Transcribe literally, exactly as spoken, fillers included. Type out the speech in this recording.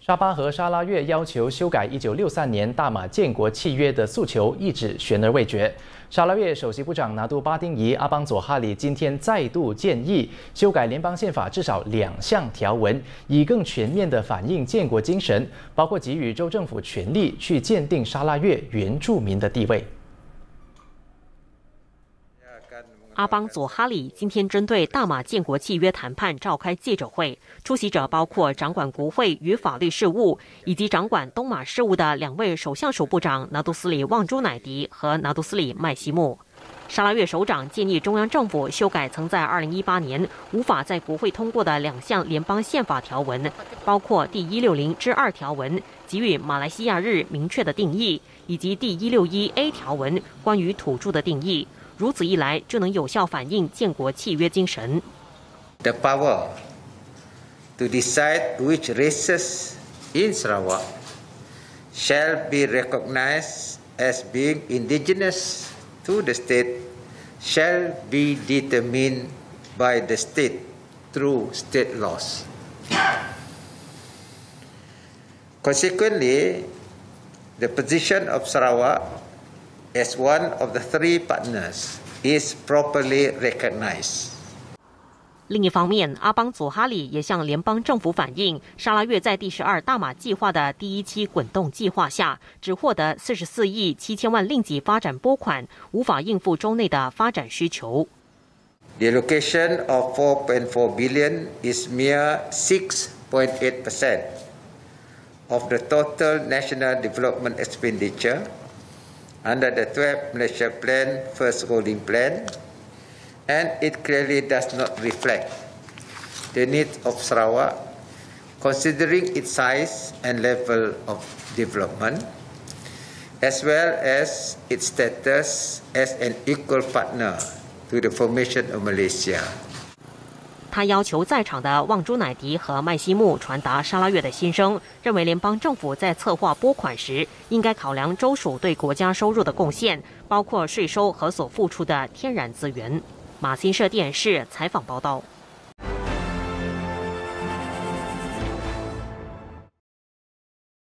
沙巴和沙拉越要求修改一九六三年大马建国契约的诉求一直悬而未决。沙拉越首席部长拿督巴丁仪阿邦佐哈里今天再度建议修改联邦宪法至少两项条文，以更全面地反映建国精神，包括给予州政府权力去鉴定沙拉越原住民的地位。 阿邦佐哈里今天针对大马建国契约谈判召开记者会，出席者包括掌管国会与法律事务以及掌管东马事务的两位首相署部长拿督斯里旺朱乃迪和拿督斯里麦西木。沙拉越首长建议中央政府修改曾在二零一八年无法在国会通过的两项联邦宪法条文，包括第一六零之二条文给予马来西亚日明确的定义，以及第一六一 A 条文关于土著的定义。 如此一来，就能有效反映建国契约精神。 The power to decide which races in Sarawak shall be recognized as being indigenous to the state shall be determined by the state through state laws. Consequently, the position of Sarawak as one of the three partners is properly recognized. 另一方面，阿邦佐哈里也向联邦政府反映，沙拉越在第十二大马计划的第一期滚动计划下，只获得四十四亿七千万令吉发展拨款，无法应付州内的发展需求。 The allocation of four point four billion is mere six point eight percent of the total national development expenditure under the twelfth Malaysia Plan, First Rolling Plan, and it clearly does not reflect the needs of Sarawak, considering its size and level of development, as well as its status as an equal partner to the formation of Malaysia. 他要求在场的旺朱乃迪和麦西木传达沙拉越的心声，认为联邦政府在策划拨款时，应该考量州属对国家收入的贡献，包括税收和所付出的天然资源。马新社电视采访报道。